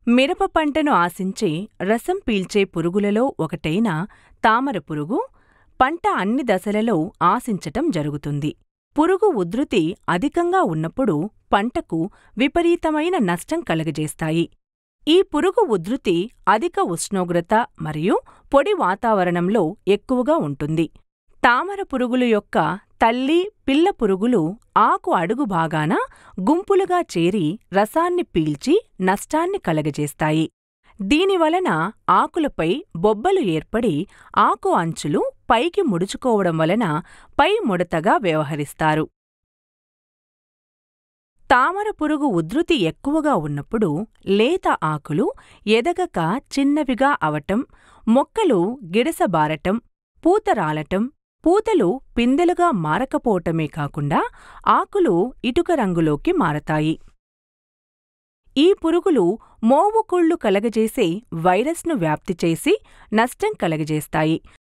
మిరప పంటను ఆశించే రసం పీల్చే పురుగులలో ఒకటైన తామర పురుగు పంట అన్ని దశలలో ఆశించటం జరుగుతుంది. పురుగు ఉధృతి అధికంగా ఉన్నప్పుడు పంటకు విపరీతమైన నష్టం కలుగజేస్తాయి. ఈ పురుగు ఉధృతి అధిక ఉష్ణోగ్రత మరియు పొడి వాతావరణంలో ఎక్కువగా ఉంటుంది. తామర పురుగులు యొక్క తల్లి, పిల్ల పురుగులు ఆకు అడుగు భాగాన గుంపులుగా చేరి రసాన్ని పీల్చి నష్టాన్ని కలగజేస్తాయి. దీనివలన ఆకులపై బొబ్బలు ఏర్పడి ఆకు అంచులు పైకి ముడుచుకోవడం వలన పై ముడతగా వ్యవహరిస్తారు. తామర పురుగు ఉధృతి ఎక్కువగా ఉన్నప్పుడు లేత ఆకులు ఎదగక చిన్నవిగా అవటం, మొక్కలు గిడసబారటం, పూత రాలటం, పూతలు పిందెలుగా మారకపోవటమే కాకుండా ఆకులు ఇటుక రంగులోకి మారతాయి. ఈ పురుగులు మోవుకుళ్ళు కలగజేసే వైరస్ను వ్యాప్తి చేసి నష్టం కలగజేస్తాయి.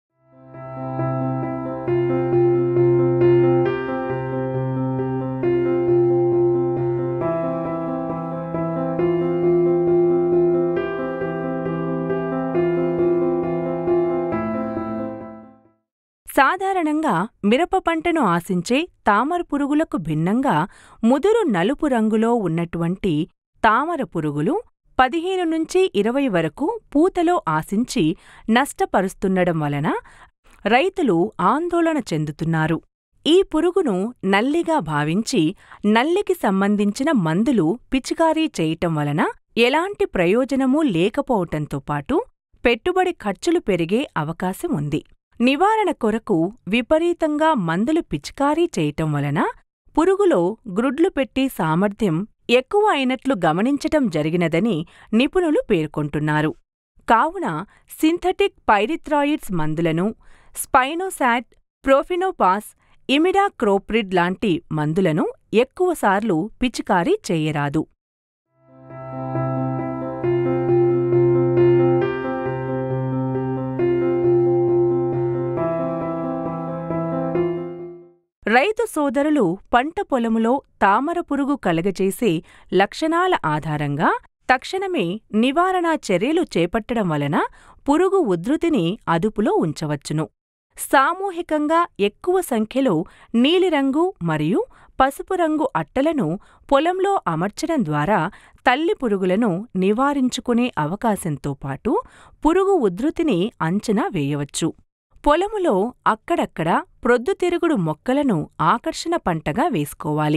సాధారణంగా మిరప పంటను ఆశించే తామర పురుగులకు భిన్నంగా ముదురు నలుపు రంగులో ఉన్నటువంటి తామర పురుగులు 15 నుంచి 20 వరకు పూతలో ఆశించి నష్టపరుస్తుండడం వలన రైతులు ఆందోళన చెందుతున్నారు. ఈ పురుగును నల్లిగా భావించి నల్లికి సంబంధించిన మందులు పిచికారీ చేయటం వలన ఎలాంటి ప్రయోజనమూ లేకపోవటంతో పాటు పెట్టుబడి ఖర్చులు పెరిగే అవకాశం ఉంది. నివారణ కొరకు విపరీతంగా మందులు పిచికారీ చేయటం వలన పురుగులో గ్రుడ్లు పెట్టే సామర్థ్యం ఎక్కువ అయినట్లు గమనించటం జరిగినదని నిపుణులు పేర్కొంటున్నారు. కావున సింథటిక్ పైరిథ్రాయిడ్స్ మందులను స్పైనోసాట్, ప్రొఫినోపాస్, ఇమిడాక్రోప్రిడ్ లాంటి మందులను ఎక్కువసార్లు పిచికారీ చేయరాదు. రైతు సోదరులు పంట పొలములో తామర పురుగు కలగజేసే లక్షణాల ఆధారంగా తక్షణమే నివారణా చర్యలు చేపట్టడం వలన పురుగు ఉధృతిని అదుపులో ఉంచవచ్చును. సామూహికంగా ఎక్కువ సంఖ్యలో నీలిరంగు మరియు పసుపు రంగు అట్టలను పొలంలో అమర్చడం ద్వారా తల్లి పురుగులను నివారించుకునే అవకాశంతో పాటు పురుగు ఉధృతిని అంచనా వేయవచ్చు. పొలములో అక్కడక్కడ ప్రొద్దుతిరుగుడు మొక్కలను ఆకర్షణ పంటగా వేసుకోవాలి.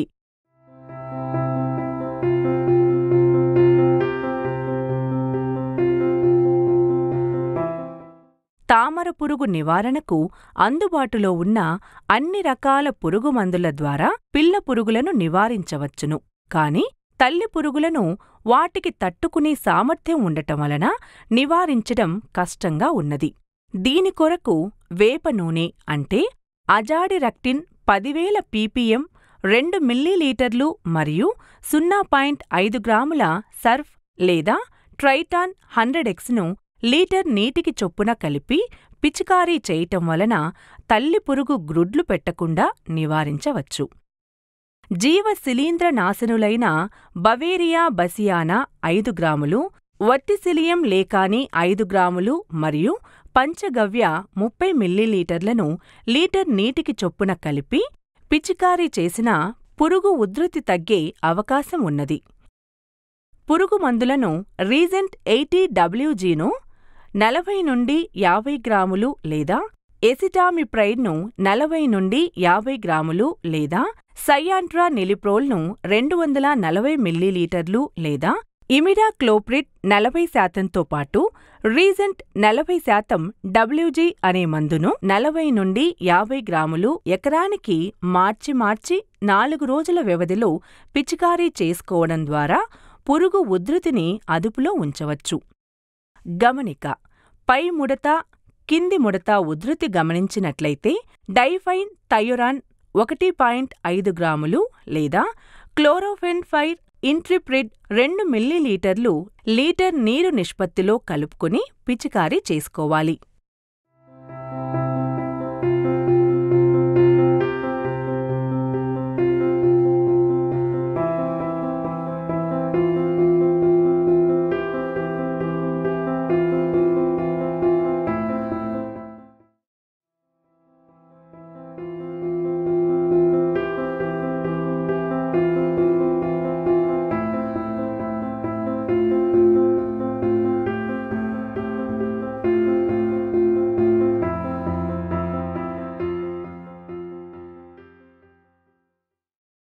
తామర పురుగు నివారణకు అందుబాటులో ఉన్న అన్ని రకాల పురుగు మందుల ద్వారా పిల్ల పురుగులను నివారించవచ్చును. కాని తల్లి పురుగులను వాటికి తట్టుకునే సామర్థ్యం ఉండటం వలన నివారించడం కష్టంగా ఉన్నది. దీని కొరకు వేప నూనె అంటే అజాడిరక్టిన్ 10,000 ppm 2 మిల్లీలీటర్లు మరియు 0.5 గ్రాముల సర్ఫ్ లేదా ట్రైటాన్ 100x ను లీటర్ నీటికి చొప్పున కలిపి పిచికారీ చేయటం వలన తల్లి పురుగు గ్రుడ్లు పెట్టకుండా నివారించవచ్చు. జీవ శిలీంద్ర నాశనులైన బవేరియా బసియానా 5 గ్రాములు, వర్టిసిలియం లేకాని 5 గ్రాములు మరియు పంచగవ్య 30 మిల్లీలీటర్లను లీటర్ నీటికి చొప్పున కలిపి పిచికారీ చేసిన పురుగు ఉధృతి తగ్గే అవకాశం ఉన్నది. పురుగు మందులను రీజెంట్ 80WGను 40 నుండి 50 గ్రాములు లేదా ఎసిటామిప్రైడ్ను 40 నుండి 50 గ్రాములు లేదా సైయాంట్రా నిలిప్రోల్ను 240 మిల్లీలీటర్లు లేదా ఇమిడాక్లోప్రిడ్ 40% పాటు రీజెంట్ 40% WG అనే మందును 40 నుండి 50 గ్రాములు ఎకరానికి మార్చి 4 రోజుల వ్యవధిలో పిచికారీ చేసుకోవడం ద్వారా పురుగు ఉధృతిని అదుపులో ఉంచవచ్చు. గమనిక: పై ముడత, కింది ముడత ఉధృతి గమనించినట్లయితే డైఫైన్ థయోరాన్ 1.5 గ్రాములు లేదా క్లోరోఫెన్ఫైర్ ఇంట్రిప్రిడ్ 2 మిల్లీలీటర్లు లీటర్ నీరు నిష్పత్తిలో కలుపుకుని పిచికారీ చేసుకోవాలి.